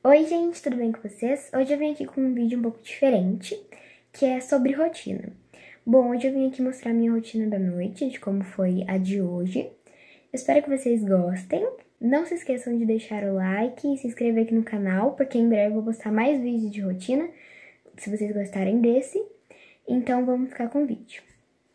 Oi gente, tudo bem com vocês? Hoje eu vim aqui com um vídeo um pouco diferente, que é sobre rotina. Bom, hoje eu vim aqui mostrar minha rotina da noite, de como foi a de hoje. Espero que vocês gostem. Não se esqueçam de deixar o like e se inscrever aqui no canal, porque em breve eu vou postar mais vídeos de rotina, se vocês gostarem desse. Então vamos ficar com o vídeo.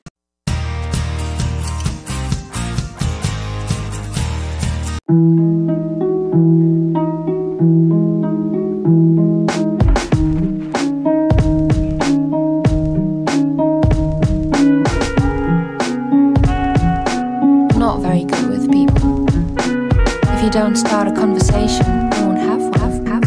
Not very good with people. If you don't start a conversation, you won't have one.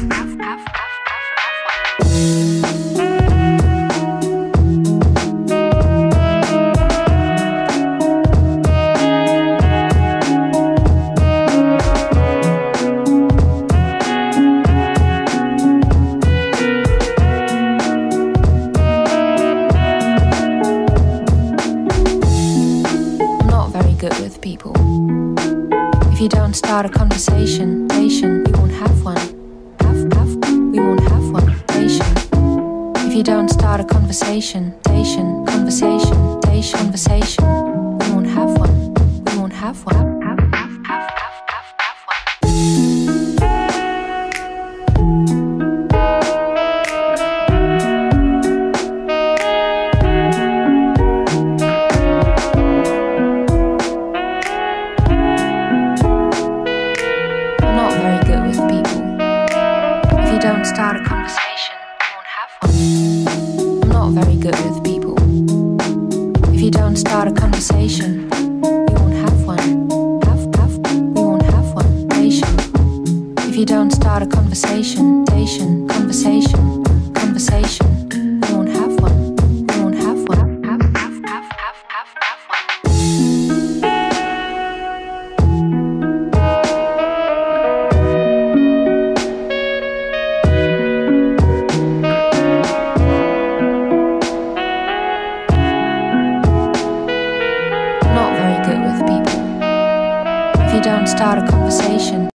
Good with people. If you don't start a conversation, you won't have one. We won't have one. If you don't start a conversation, conversation, we won't have one. We won't have one. Don't start a conversation, you won't have one. I'm not very good with people. If you don't start a conversation, you won't have one. We won't have one. If you don't start a conversation, conversation, we won't have one. We won't have one. If you don't start a conversation,